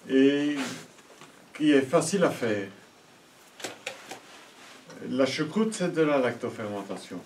et qui est facile à faire. La choucroute, c'est de la lactofermentation.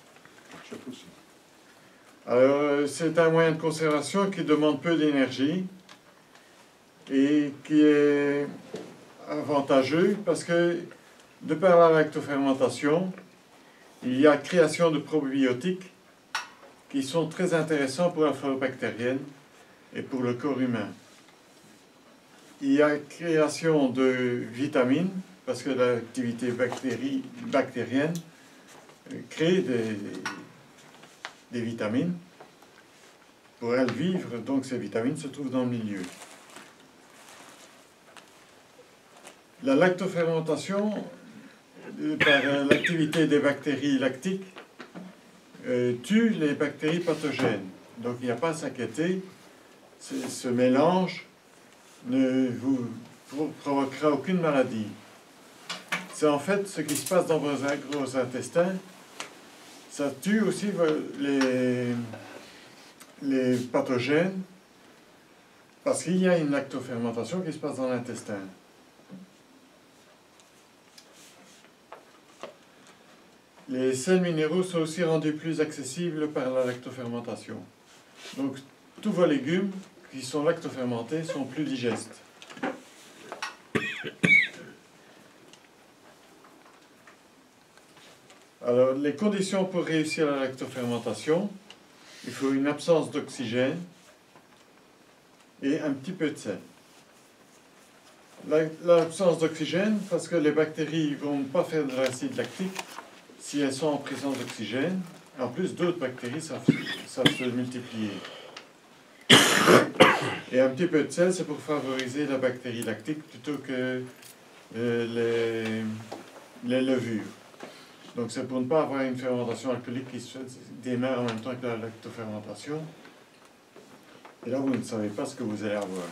Alors, c'est un moyen de conservation qui demande peu d'énergie et qui est avantageux parce que, de par la lactofermentation, il y a création de probiotiques qui sont très intéressants pour la flore bactérienne et pour le corps humain. Il y a création de vitamines, parce que l'activité bactérienne crée des vitamines. Pour elles vivre, donc ces vitamines se trouvent dans le milieu. La lactofermentation, par l'activité des bactéries lactiques, tue les bactéries pathogènes. Donc il n'y a pas à s'inquiéter, ce mélange ne vous provoquera aucune maladie. C'est en fait ce qui se passe dans vos gros intestins. Ça tue aussi les pathogènes parce qu'il y a une lactofermentation qui se passe dans l'intestin. Les sels minéraux sont aussi rendus plus accessibles par la lactofermentation. Donc, tous vos légumes qui sont lactofermentés sont plus digestes. Alors, les conditions pour réussir la lactofermentation, il faut une absence d'oxygène et un petit peu de sel. L'absence d'oxygène, parce que les bactéries ne vont pas faire de l'acide lactique si elles sont en présence d'oxygène. En plus, d'autres bactéries savent se multiplier. Et un petit peu de sel, c'est pour favoriser la bactérie lactique plutôt que les levures. Donc c'est pour ne pas avoir une fermentation alcoolique qui se démarre en même temps que la lactofermentation. Et là, vous ne savez pas ce que vous allez avoir.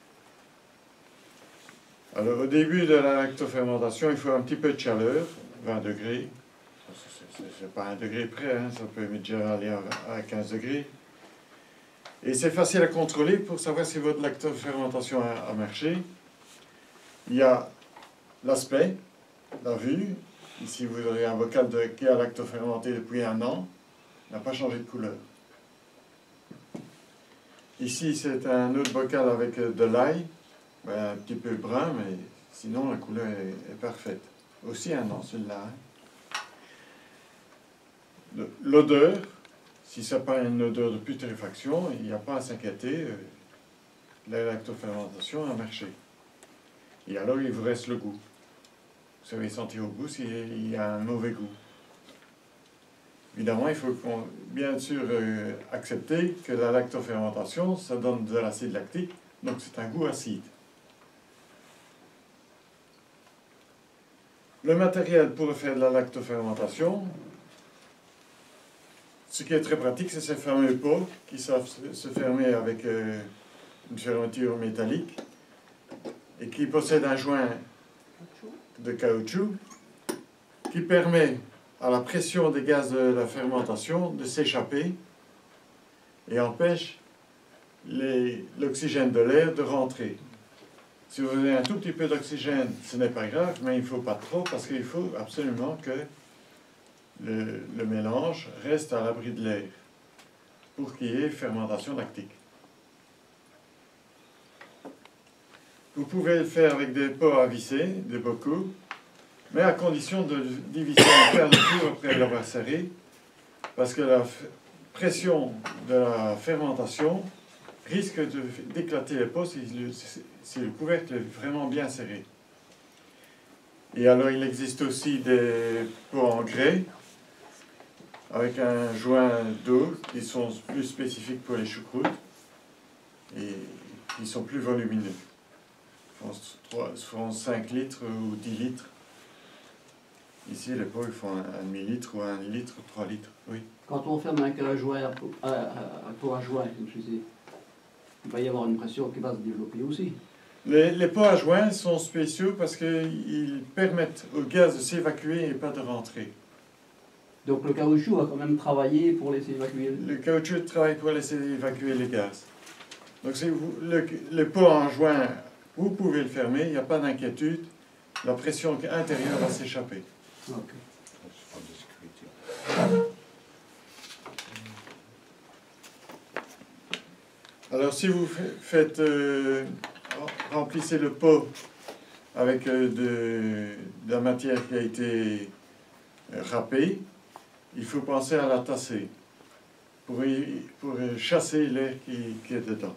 Alors au début de la lactofermentation, il faut un petit peu de chaleur, 20 degrés. C'est pas 1 degré près, hein, ça peut déjà aller à 15 degrés. Et c'est facile à contrôler pour savoir si votre lactofermentation a marché. Il y a l'aspect, la vue. Ici, vous aurez un bocal qui a lactofermenté depuis 1 an. Il n'a pas changé de couleur. Ici, c'est un autre bocal avec de l'ail. Un petit peu brun, mais sinon, la couleur est parfaite. Aussi 1 an, celui-là. L'odeur, si ça n'a pas une odeur de putréfaction, il n'y a pas à s'inquiéter. La lactofermentation a marché. Et alors, il vous reste le goût. Vous savez sentir au goût s'il y a un mauvais goût. Évidemment, il faut bien sûr accepter que la lactofermentation, ça donne de l'acide lactique, donc c'est un goût acide. Le matériel pour faire de la lactofermentation, ce qui est très pratique, c'est ces fameux pots qui savent se fermer avec une fermeture métallique et qui possèdent un joint de caoutchouc qui permet à la pression des gaz de la fermentation de s'échapper et empêche l'oxygène de l'air de rentrer. Si vous avez un tout petit peu d'oxygène, ce n'est pas grave, mais il ne faut pas trop parce qu'il faut absolument que le mélange reste à l'abri de l'air pour qu'il y ait fermentation lactique. Vous pouvez le faire avec des pots à visser, des bocaux, mais à condition de diviser en faire le tour après l'avoir serré, parce que la pression de la fermentation risque d'éclater les pots si le couvercle est vraiment bien serré. Et alors il existe aussi des pots en grès, avec un joint d'eau qui sont plus spécifiques pour les choucroutes et qui sont plus volumineux. Ils font 5 litres ou 10 litres. Ici, les pots ils font un demi-litre ou 1 litre, 3 litres. Oui. Quand on ferme un pot à joint, comme je disais, il va y avoir une pression qui va se développer aussi. Les pots à joint sont spéciaux parce qu'ils permettent au gaz de s'évacuer et pas de rentrer. Donc le caoutchouc va quand même travailler pour laisser évacuer. Le caoutchouc travaille pour laisser évacuer les gaz. Donc les pots en joint vous pouvez le fermer, il n'y a pas d'inquiétude, la pression intérieure va s'échapper. Ok. Alors si vous remplissez le pot avec de la matière qui a été râpée, il faut penser à la tasser pour chasser l'air qui est dedans.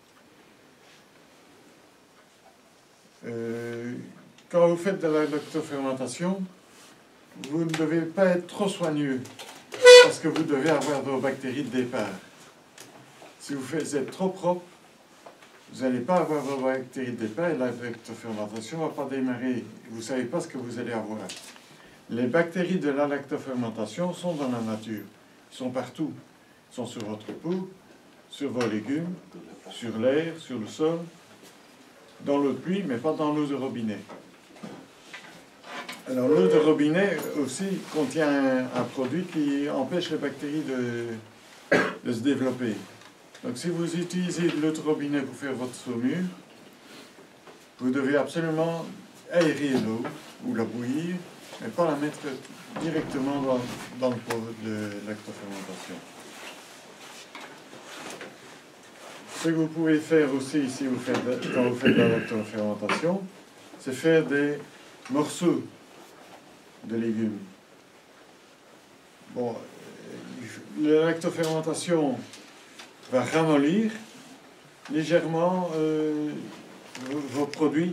Quand vous faites de la lactofermentation, vous ne devez pas être trop soigneux parce que vous devez avoir vos bactéries de départ. Si vous êtes trop propre, vous n'allez pas avoir vos bactéries de départ et la lactofermentation ne va pas démarrer. Vous ne savez pas ce que vous allez avoir. Les bactéries de la lactofermentation sont dans la nature. Ils sont partout. Ils sont sur votre peau, sur vos légumes, sur l'air, sur le sol, dans l'eau de pluie, mais pas dans l'eau de robinet. Alors l'eau de robinet aussi contient un produit qui empêche les bactéries de se développer. Donc si vous utilisez de l'eau de robinet pour faire votre saumure, vous devez absolument aérer l'eau ou la bouillir, mais pas la mettre directement dans le pot de lactofermentation. Ce que vous pouvez faire aussi quand vous faites de la lactofermentation, c'est faire des morceaux de légumes. Bon, la lactofermentation va ramollir légèrement vos produits.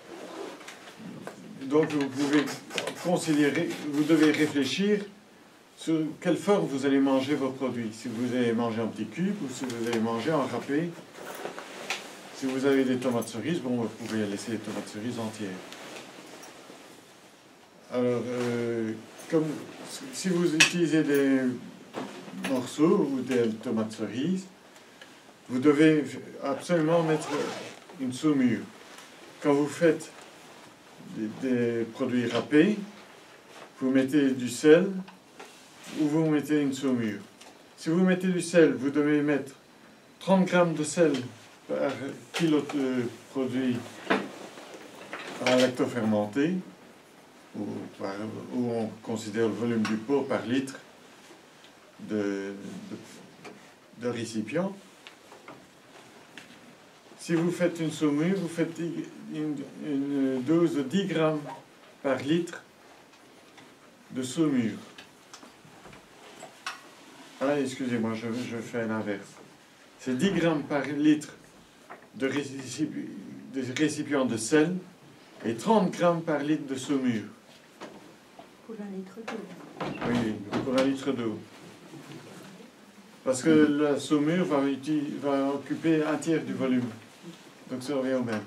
Donc vous pouvez considérer, vous devez réfléchir sur quelle forme vous allez manger vos produits. Si vous allez manger en petits cubes ou si vous allez manger en râpé. Si vous avez des tomates cerises, bon, vous pouvez laisser les tomates cerises entières. Alors, si vous utilisez des morceaux ou des tomates cerises, vous devez absolument mettre une saumure. Quand vous faites des produits râpés, vous mettez du sel ou vous mettez une saumure. Si vous mettez du sel, vous devez mettre 30 grammes de sel par kilo de produit lactofermenté, où on considère le volume du pot par litre de récipient. Si vous faites une saumure, vous faites une dose de 10 grammes par litre de saumure. Ah, excusez-moi, je fais l'inverse. C'est 10 grammes par litre de récipient de sel et 30 grammes par litre de saumure. Pour 1 litre d'eau. Oui, pour 1 litre d'eau. Parce que la saumure va occuper un tiers du volume. Donc ça revient au même.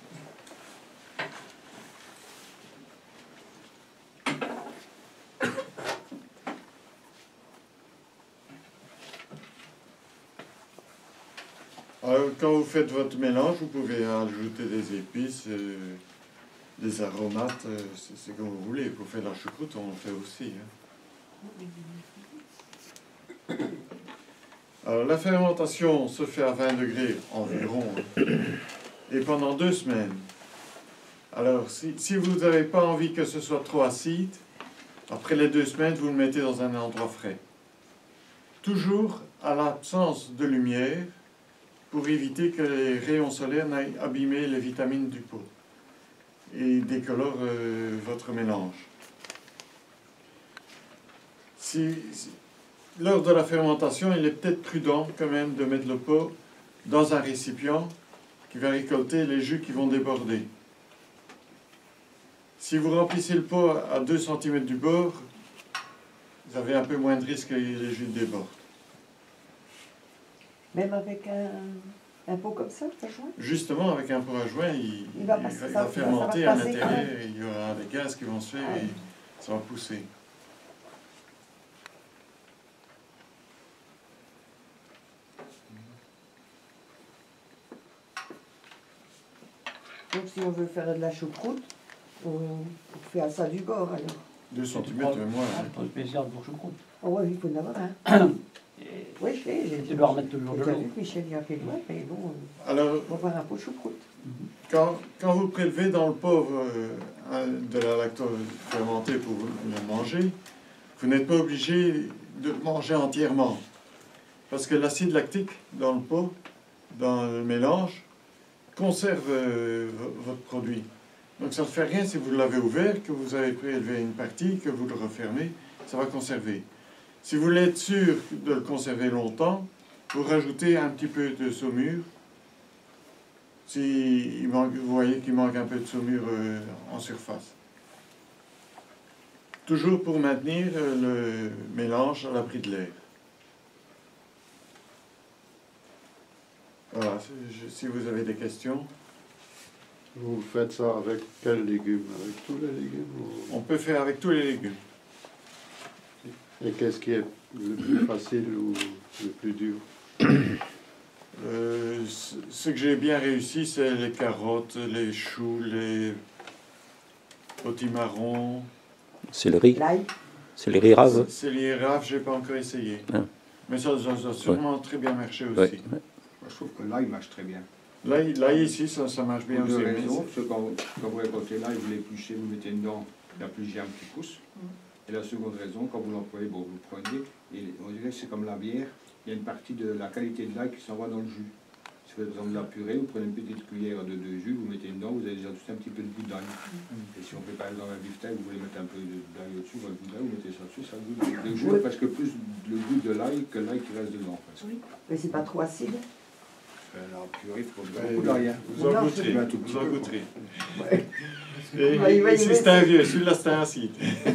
Alors, quand vous faites votre mélange, vous pouvez ajouter des épices, des aromates, c'est comme vous voulez. Pour faire la choucroute, on le fait aussi. Hein. Alors, la fermentation se fait à 20 degrés environ, et pendant 2 semaines. Alors, si vous n'avez pas envie que ce soit trop acide, après les 2 semaines, vous le mettez dans un endroit frais. Toujours à l'absence de lumière, pour éviter que les rayons solaires n'aillent abîmer les vitamines du pot et décolorent votre mélange. Lors de la fermentation, il est peut-être prudent quand même de mettre le pot dans un récipient qui va récolter les jus qui vont déborder. Si vous remplissez le pot à 2 cm du bord, vous avez un peu moins de risque que les jus débordent. Même avec un pot comme ça, à joint? Justement, avec un pot à joint, il va fermenter à l'intérieur, il y aura des gaz qui vont se faire et ça va pousser. Donc si on veut faire de la choucroute, on fait à ça du bord alors. 2 cm moins. Un pot spécial pour choucroute. Oh oui, il faut en avoir un. Et Oui, je sais. tu dois remettre toujours de J'ai l'eau. vu que Michel y a fait loin, mais bon, Alors, on va voir un pot de choucroute. Quand vous prélevez dans le pot de la lactose fermentée pour le manger, vous n'êtes pas obligé de le manger entièrement. Parce que l'acide lactique dans le pot, dans le mélange, conserve votre produit. Donc ça ne fait rien si vous l'avez ouvert, que vous avez prélevé une partie, que vous le refermez, ça va conserver. Si vous voulez être sûr de le conserver longtemps, vous rajoutez un petit peu de saumure. Si vous voyez qu'il manque un peu de saumure en surface. Toujours pour maintenir le mélange à l'abri de l'air. Voilà, si vous avez des questions. Vous faites ça avec quels légumes? Avec tous les légumes On peut faire avec tous les légumes. Et qu'est-ce qui est le plus facile ou le plus dur? Ce que j'ai bien réussi, c'est les carottes, les choux, les potimarrons. Céleri. L'ail. Céleri rave. Céleri rave, je n'ai pas encore essayé. Ah. Mais ça a sûrement très bien marché aussi. Ouais. Moi, je trouve que l'ail marche très bien. L'ail ici, ça marche bien Pour aussi. deux mais raisons. Parce que quand vous récoltez l'ail, vous l'épluchez, vous mettez dedans, la pluie un petit pouce. Et la seconde raison, quand vous l'employez, bon, vous le prenez, et on dirait que c'est comme la bière, il y a une partie de la qualité de l'ail qui s'en va dans le jus. Si vous faites par exemple de la purée, vous prenez une petite cuillère de jus, vous mettez dedans, vous avez déjà tout un petit peu de goût d'ail. Et si on fait par exemple un beefsteak, vous voulez mettre un peu d'ail au-dessus, vous mettez ça dessus, ça a le goût d'ail. Le jus est presque plus le goût de l'ail que l'ail qui reste dedans. Mais c'est pas trop acide. La purée, il faut beaucoup d'ail. Vous en goûterez. Un tout petit Vous en peu. goûterez. Ouais, Ici, c'est un vieux, celui-là, c'est un acide.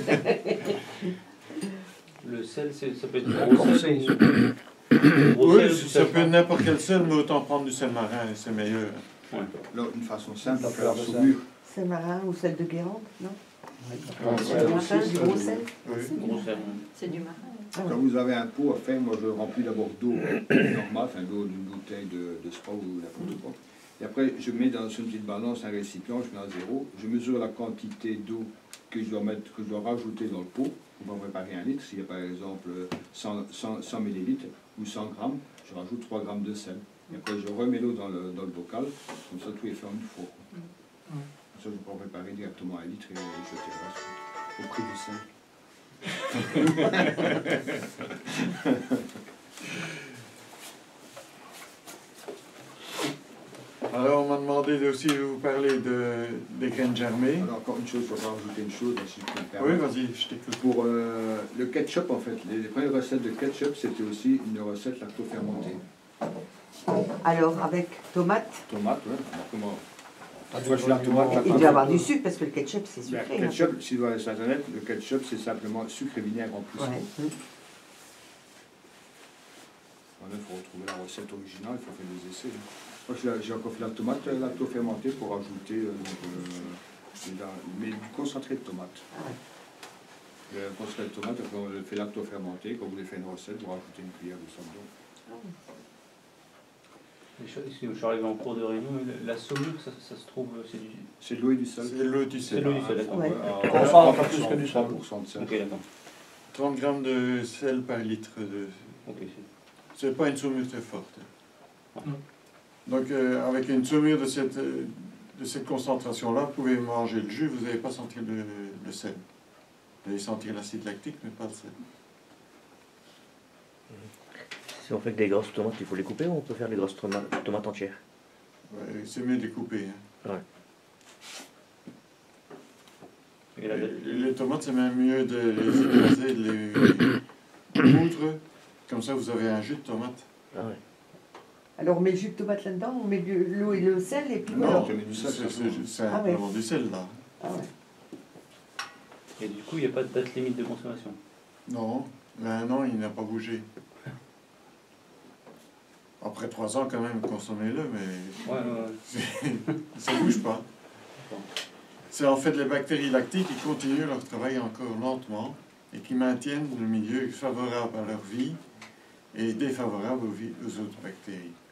Le sel, ça peut être gros sel. Oui, ça peut être n'importe quel sel, mais autant prendre du sel marin, c'est meilleur. Là, une façon simple de La faire la fleur de saumure. C'est marin ou sel de Guérande, non? Ouais, Du marin, du gros sel. Oui. Gros sel. C'est du marin. Ah ouais. Quand vous avez un pot à faire, moi je remplis d'abord d'eau normale, enfin d'eau d'une bouteille de spa ou n'importe quoi. Et après, je mets dans une petite balance un récipient, je mets à 0. Je mesure la quantité d'eau que je dois rajouter dans le pot pour préparer 1 litre. S'il y a par exemple 100 millilitres ou 100 grammes, je rajoute 3 grammes de sel. Et après, je remets l'eau dans le bocal, comme ça tout est fait en une fois. Comme ça, je peux préparer directement 1 litre et jeter le reste au prix du sel. Alors, on m'a demandé aussi de vous parler des graines germées. Alors, encore une chose, je vais rajouter une chose, si je peux me Oui, permettre. vas-y, je t'écoute. Pour le ketchup, en fait, les premières recettes de ketchup, c'était aussi une recette lacto-fermentée. Alors, avec tomate, Tomate, ouais. Alors, comment Moi, je suis la tomate, la il doit y avoir du sucre parce que le ketchup c'est Le sucré. ketchup, si vous allez sur Internet, le ketchup, c'est simplement sucre et vinaigre en plus. Ouais. Voilà, il faut retrouver la recette originale, il faut faire des essais. Moi, j'ai encore fait la tomate lacto-fermentée pour ajouter mais du concentré de tomate. Ah ouais. Le concentré de tomate, après on le fait lacto-fermenté. Quand vous voulez faire une recette, vous rajoutez une cuillère de ça dedans. Je suis arrivé en cours de réunion, la saumure, ça se trouve, c'est du... C'est de l'eau et du sel. C'est l'eau du C'est sel. l'eau du sel, d'accord. Ouais. On sent encore plus que du sel. 3% de sel. Ok, d'accord. 30 grammes de sel par litre. Ok, C'est pas une saumure très forte. Ouais. Donc, avec une saumure de cette concentration-là, vous pouvez manger le jus, vous n'allez pas sentir le sel. Vous allez sentir l'acide lactique, mais pas le sel. Si on fait que des grosses tomates, il faut les couper ou on peut faire des grosses tomates entières? Ouais, c'est mieux de les couper. Hein. Et la date- Les tomates, c'est même mieux de les écraser, de les moudre. Comme ça, vous avez un jus de tomate. Ah ouais. Alors on met le jus de tomate là-dedans, on met de l'eau et le sel et puis Non, voilà. tu mets du sel, c'est simplement. simplement du sel, là. Ah ouais. Et du coup, il n'y a pas de date limite de consommation. Non, là, non, il n'a pas bougé. Après 3 ans, quand même, consommez-le, mais ça ne bouge pas. C'est en fait les bactéries lactiques qui continuent leur travail encore lentement et qui maintiennent le milieu favorable à leur vie et défavorable aux autres bactéries.